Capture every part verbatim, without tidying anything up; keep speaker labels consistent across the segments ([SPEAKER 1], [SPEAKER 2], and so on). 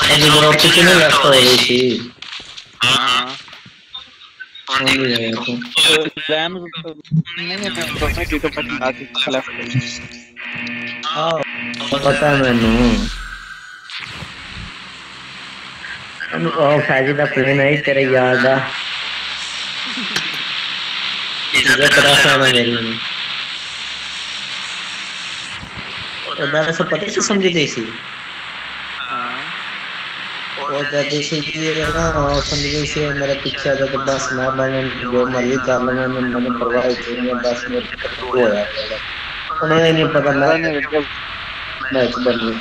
[SPEAKER 1] जो ड्रॉप कितने में लगा हो रही थी।
[SPEAKER 2] हां
[SPEAKER 1] और नहीं जाएगा तो
[SPEAKER 2] रैम नहीं है दोनों गीगाबाइट आती लेफ्ट।
[SPEAKER 1] हां पता है मैंने अनु ओ फैजी दा प्लेन है तेरे याद आ इधर तरफ है ना मेरी और मैंने सब पता से समझ दी सी
[SPEAKER 2] हां
[SPEAKER 1] और जैसे से ये ना समझ गई से मेरा पीछे था तो बस मैं मैंने जो मर्जी कर लो मैंने मैंने परवाह की नहीं बस मेरे को होया उन्हें नहीं पता मैं मैच बन गई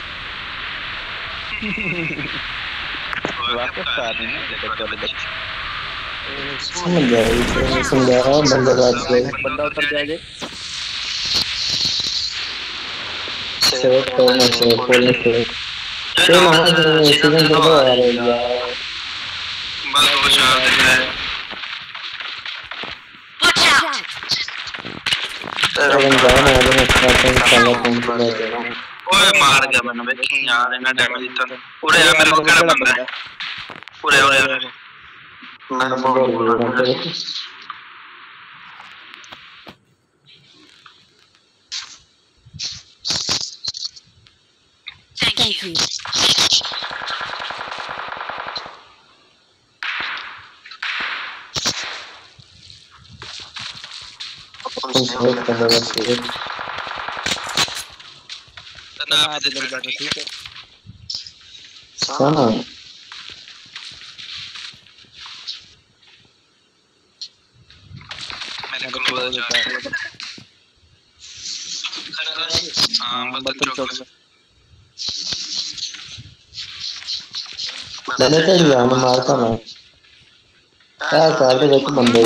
[SPEAKER 2] वापस आ रहे हैं चल बच्चे
[SPEAKER 1] समझ गया समझ गया बंदा बात से
[SPEAKER 2] बंदा उतर जाएगा
[SPEAKER 1] सेव तो मैं सेव फुल सेव ये ना सीजन दो आ रहा है यार
[SPEAKER 3] बस दो चार दिन है
[SPEAKER 1] लेकिन जाना है मैं स्टार्टिंग साला तुम ले जाओ
[SPEAKER 3] ओए मार गया मैंने देखी यार इतना डैमेज इतना पूरे यार मेरे को क्या बंदा है पूरे पूरे मैंने बहुत बोला
[SPEAKER 4] Thank you.
[SPEAKER 3] ना आप इधर बैठो ठीक है
[SPEAKER 1] सुनो
[SPEAKER 3] मैंने को बोला था हां बदल चौक
[SPEAKER 1] मैंने तो जान मारता ना क्या कर दे एक बंदे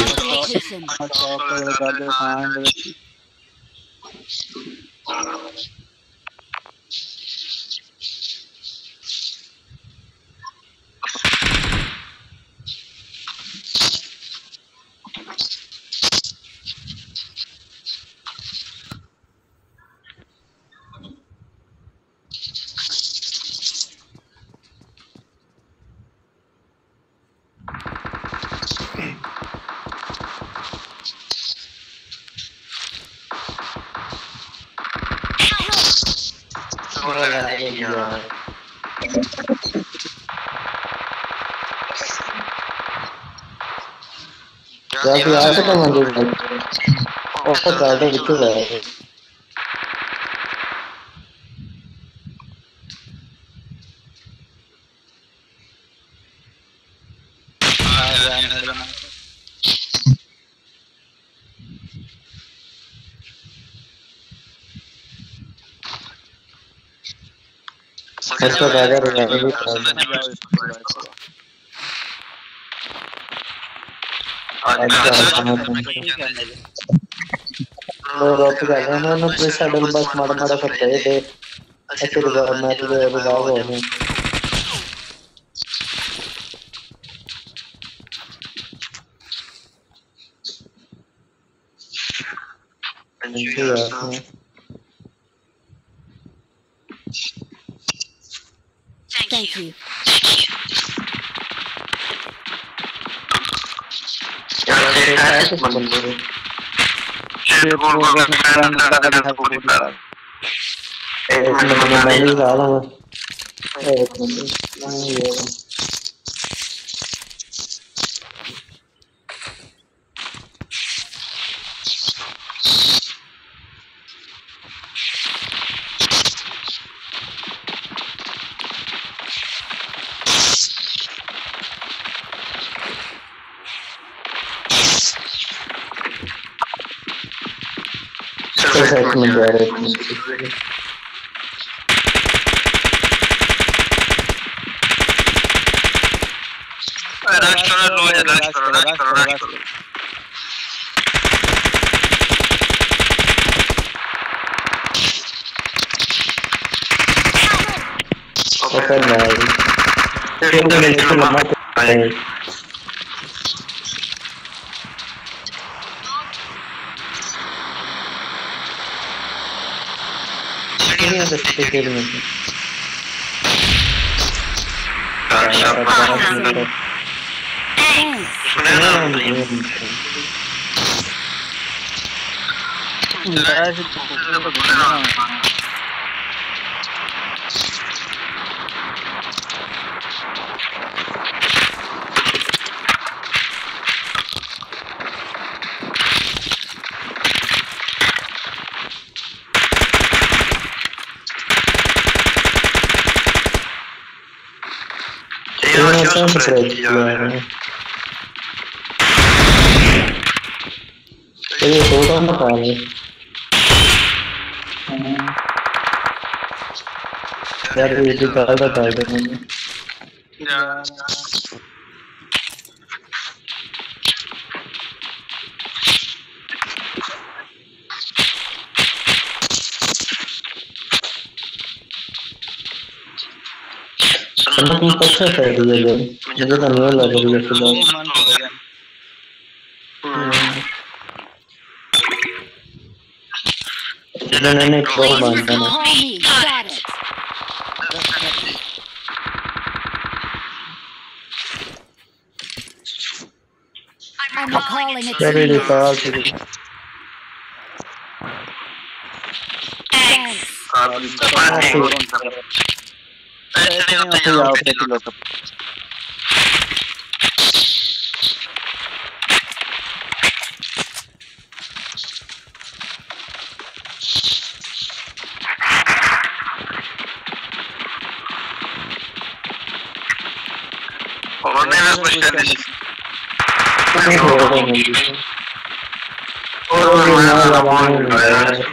[SPEAKER 1] क्या भी आया था मंदिर में और तो गार्डन बिल्कुल है इसको राजा राजा भी रोट गया ना ना पैसा डल बस माड़ा माड़ा करता है दे अच्छे रिवार्ड मैच में रिवार्ड हो गए
[SPEAKER 4] Thank you.
[SPEAKER 3] शेर को का फ्रेंड लगा था पूरी बात
[SPEAKER 1] एक मिनट में मैं नहीं जा रहा हूं एक मिनट नहीं है एक मिनट जा रहा है
[SPEAKER 3] रश करो लो रश करो रश करो रश करो
[SPEAKER 1] ओके भाई एक मिनट के लिए मत आए ये तो स्टेट में Io non sempre io solo da fare. यार ये तो काला काला है
[SPEAKER 3] यार
[SPEAKER 1] Sono un po' serio, मुझे तो नहीं लग रही है फिलहाल नहीं नहीं प्रो मानता ना
[SPEAKER 4] I'm calling it.
[SPEAKER 1] Very little.
[SPEAKER 2] ऐसे नहीं होता यहाँ पे किलो का
[SPEAKER 3] और नहीं मैं कुछ कर नहीं और मैं लगाऊंगा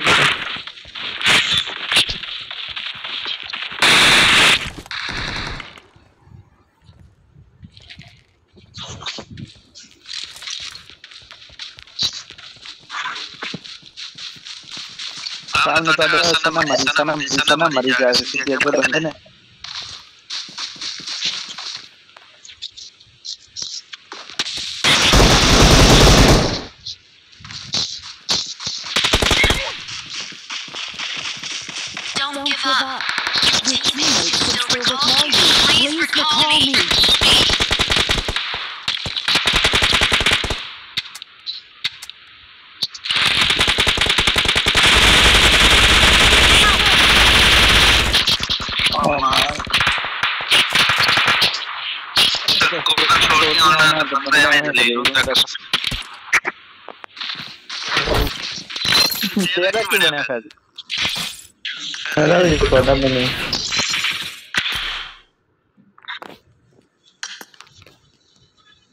[SPEAKER 2] सामने तो अभी सना मरी सना सना मरी जाए किसी एक बंदे ने
[SPEAKER 4] Don't give up. Your teammates can still recall you. Please recall me.
[SPEAKER 2] तेरा क्यों बना फैज
[SPEAKER 1] अरे ये पता नहीं